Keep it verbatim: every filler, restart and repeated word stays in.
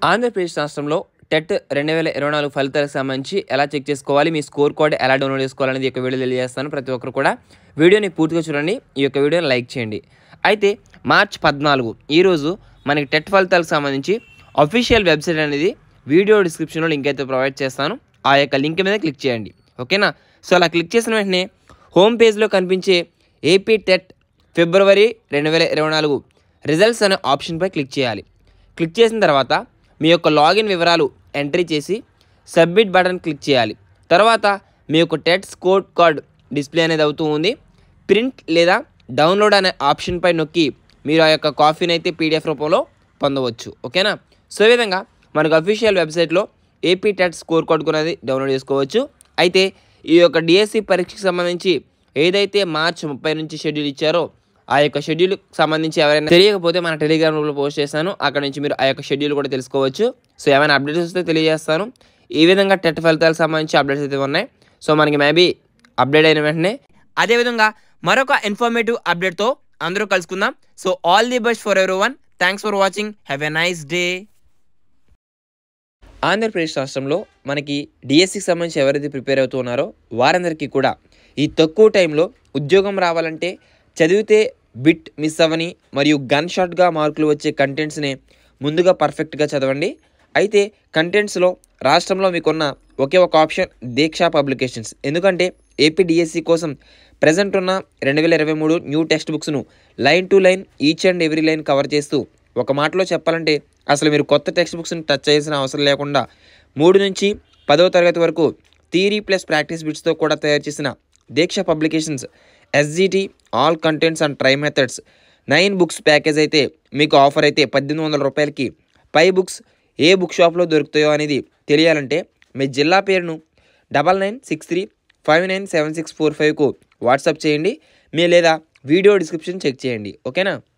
ఆంధ్రప్రదేశ్ రాష్ట్రంలో టెట్ రెండు వేల ఇరవై నాలుగు ఫలితాలకు సంబంధించి ఎలా చెక్ చేసుకోవాలి, మీ స్కోర్ కోడ్ ఎలా డౌన్లోడ్ చేసుకోవాలనేది ఈ యొక్క వీడియో తెలియజేస్తాను. ప్రతి ఒక్కరు కూడా వీడియోని పూర్తిగా చూడండి, ఈ యొక్క వీడియోని లైక్ చేయండి. అయితే మార్చ్ పద్నాలుగు ఈరోజు మనకి టెట్ ఫలితాలకు సంబంధించి అఫీషియల్ వెబ్సైట్ అనేది వీడియో డిస్క్రిప్షన్లో లింక్ అయితే ప్రొవైడ్ చేస్తాను. ఆ యొక్క లింక్ మీద క్లిక్ చేయండి, ఓకేనా. సో అలా క్లిక్ చేసిన వెంటనే హోమ్ పేజ్లో కనిపించే ఏపీ టెట్ ఫిబ్రవరి రెండు వేల ఇరవై నాలుగు రిజల్ట్స్ అనే ఆప్షన్పై క్లిక్ చేయాలి. క్లిక్ చేసిన తర్వాత మీ యొక్క లాగిన్ వివరాలు ఎంట్రీ చేసి సబ్మిట్ బటన్ క్లిక్ చేయాలి. తర్వాత మీ యొక్క టెట్ స్కోర్ కార్డ్ డిస్ప్లే అనేది అవుతూ ఉంది. ప్రింట్ లేదా డౌన్లోడ్ అనే ఆప్షన్పై నొక్కి మీరు ఆ యొక్క కాపీని అయితే పీడిఎఫ్ రూపంలో పొందవచ్చు, ఓకేనా. సో ఈ విధంగా మనకు అఫీషియల్ వెబ్సైట్లో ఏపీ టెట్ స్కోర్ కార్డ్ అనేది డౌన్లోడ్ చేసుకోవచ్చు. అయితే ఈ యొక్క డిఎస్సి పరీక్షకు సంబంధించి ఏదైతే మార్చి ముప్పై నుంచి షెడ్యూల్ ఇచ్చారో ఆ యొక్క షెడ్యూల్ సంబంధించి ఎవరైనా తెలియకపోతే మన టెలిగ్రామ్ గ్రూప్లో పోస్ట్ చేస్తాను, అక్కడ నుంచి మీరు ఆ యొక్క షెడ్యూల్ కూడా తెలుసుకోవచ్చు. సో ఏమైనా అప్డేట్స్ వస్తే తెలియజేస్తాను. ఈ విధంగా టెట్ ఫలితాలకు సంబంధించి అప్డేట్స్ అయితే ఉన్నాయి. సో మనకి మేబీ అప్డేట్ అయిన వెంటనే అదేవిధంగా మరొక ఇన్ఫర్మేటివ్ అప్డేట్తో అందరూ కలుసుకుందాం. So all the best for every one. Thanks for watching. Have a nice day. Andhra Pradesh రాష్ట్రంలో మనకి డిఎస్సికి సంబంధించి ఎవరైతే ప్రిపేర్ అవుతున్నారో వారందరికీ కూడా ఈ తక్కువ టైంలో ఉద్యోగం రావాలంటే చదివితే బిట్ మిస్ అవ్వని మరియు గన్ షాట్గా మార్కులు వచ్చే కంటెంట్స్ని ముందుగా పర్ఫెక్ట్గా చదవండి. అయితే కంటెంట్స్లో రాష్ట్రంలో మీకున్న ఒకే ఒక ఆప్షన్ దీక్ష పబ్లికేషన్స్. ఎందుకంటే ఏపీ డిఎస్సి కోసం ప్రజెంట్ ఉన్న రెండు వేల ఇరవై మూడు న్యూ టెక్స్ట్ బుక్స్ను line to line each and every line cover చేస్తూ, ఒక మాటలో చెప్పాలంటే అసలు మీరు కొత్త టెక్స్ట్ బుక్స్ని టచ్ చేయాల్సిన అవసరం లేకుండా మూడు నుంచి పదవ తరగతి వరకు థియరీ ప్లస్ ప్రాక్టీస్ బిట్స్తో కూడా తయారు చేసిన Deeksha publications SGT all contents and tri methods nine books package అయితే మీకు ఆఫర్ అయితే పద్దెనిమిది వందల రూపాయలకి పై బుక్స్ ఏ బుక్ షాప్లో దొరుకుతాయో అనేది తెలియాలంటే మీ జిల్లా పేరును double nine six three five nine seven six four ఫైవ్కు వాట్సాప్ చేయండి, మీ లేదా వీడియో డిస్క్రిప్షన్ చెక్ చేయండి, ఓకేనా.